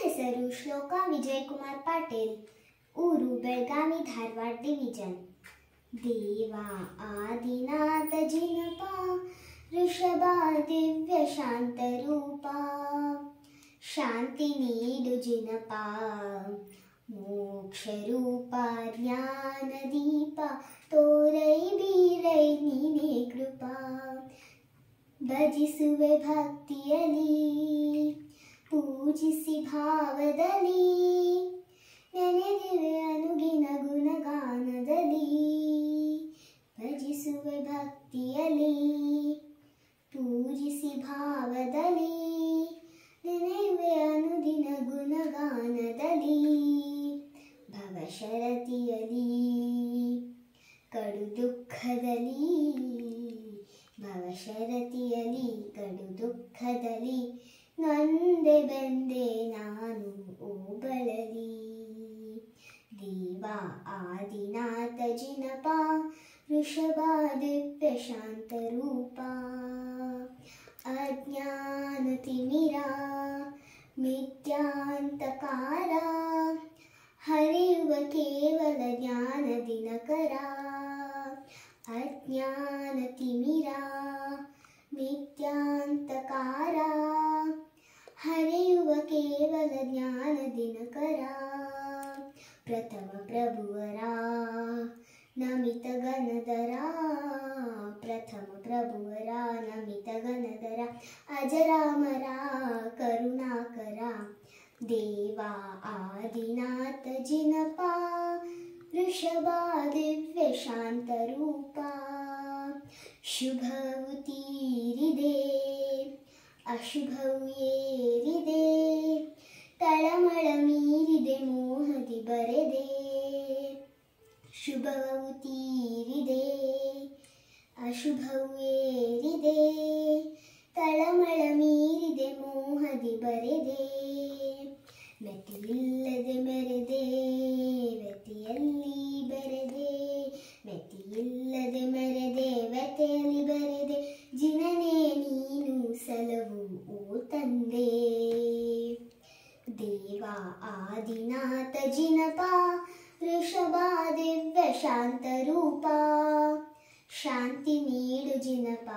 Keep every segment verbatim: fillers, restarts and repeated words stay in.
ಹೆಸರು ಶ್ಲೋಕಾ ವಿಜಯಕುಮಾರ್ ಪಾಟೀಲ್. ಊರು ಬೆಳಗಾವಿ ಧಾರವಾಡ ಡಿವಿಜನ್. ದೇವ ಆದಿನಾಥ ಜಿನಪ ಋಷಭ ದಿವ್ಯ ಶಾಂತ ರೂಪ. ಶಾಂತಿ ನೀಡು ಜಿನಪ ಮೋಕ್ಷ ರೂಪ. ಜ್ಞಾನ ದೀಪ ತೋರೈ ಬೀರೈ ನೀನೇ ಕೃಪಾ. ಭಜಿಸುವೆ ಭಕ್ತಿಯಲಿ ಪೂಜಿಸಿ ಭಾವದಲ್ಲಿ. ನೆನೆದಿವೆ ಅನುಗಿನ ಗುಣಗಾನದಲ್ಲಿ. ಭಜಿಸುವೆ ಭಕ್ತಿಯಲಿ ಪೂಜಿಸಿ ಭಾವದಲ್ಲಿ. ನೆನೆಯುವೆ ಅನುದಿನ ಗುಣಗಾನದಲ್ಲಿ. ಭವಶರತಿಯಲಿ ಕಡು ದುಃಖದಲ್ಲಿ. ಭವಶರತಿಯಲಿ ಕಡು ದುಃಖದಲ್ಲಿ. ನೊಂದೆ ಬೆಂದೆ ನಾನು ಓ ಬಳಲಿ. ದೇವ ಆದಿನಾಥ ಜಿನಪ ಋಷಭ ದಿವ್ಯ ಶಾಂತ ರೂಪ. ಅಜ್ಞಾನ ತಿಮಿರ ಮಿಥ್ಯಾಂತಕಾರ. ಹರಿಯುವ ಕೇವಲ ಜ್ಞಾನ ದಿನಕರ. ಅಜ್ಞಾನ ತಿಮಿರ ಮಿಥ್ಯಾಂತಕಾರ. ಹರಿಯುವ ಕೇವಲ ಜ್ಞಾನ ದಿನಕರ. ಪ್ರಥಮ ಪ್ರಭುವರ ನಮಿತ ಗಣಧರ. ಪ್ರಥಮ ಪ್ರಭುವರ ನಮಿತ ಗಣಧರ. ಅಜರಾಮರ ಕರುಣಾಕರ. ದೇವ ಆದಿನಾಥ ಜಿನಪ ಋಷಭ ದಿವ್ಯ ಶಾಂತ ರೂಪ. ಶುಭವು ತೀರಿದೆ ಅಶುಭವು ಏರಿದೆ. ತಳಮಳ ಮೀರಿದೆ ಮೋಹದಿ ಬರೆದೆ. ಶುಭವು ತೀರಿದೆ ಅಶುಭವು ಏರಿದೆ. ತಳಮಳ ಮೀರಿದೆ ಮೋಹದಿ ಬರೆದೆ. ಮೆತಿಯಿಲ್ಲದೆ ಮೆರೆದೆ ವ್ಯತಿಯಲ್ಲಿ ಬೆರೆದೆ. ಮೆತಿಯಿಲ್ಲದೆ ಮೆರೆದೆ ವ್ಯತೆಯಲ್ಲಿ ಬೆರೆದೆ. ಜಿನನೇ ನೀನು ಸಲವು ಓ ತಂದೆ. ದೇವ ಆದಿನಾಥ ಜಿನಪ ಋಷಭ ದಿವ್ಯ ಶಾಂತ ರೂಪ. ಶಾಂತಿ ನೀಡು ಜಿನಪ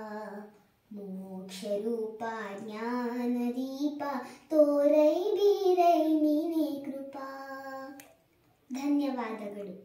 ಮೋಕ್ಷ ರೂಪ. ಜ್ಞಾನ ದೀಪ ತೋರೈ ಬೀರೈ ನೀನೇ ಕೃಪಾ. ಧನ್ಯವಾದಗಳು.